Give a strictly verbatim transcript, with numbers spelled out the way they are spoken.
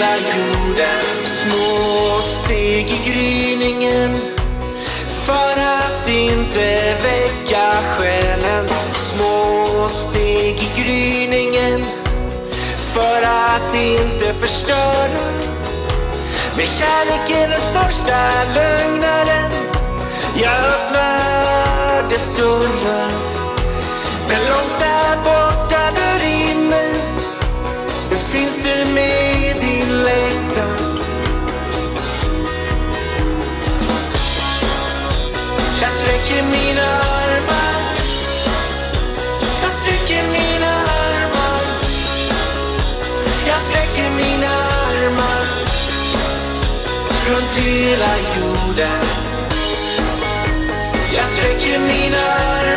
hela jorden. Små steg i gryningen för att inte väcka själen. Små steg i gryningen för att inte förstöra. Men kärlek är den största lögnaren. Jag öppnar dess dörrar, men långt där borta där inne finns du med i din längtan. Jag sträcker mina armar, jag sträcker mina armar, jag sträcker mina armar runt hela jorden. Jag sträcker mina armar,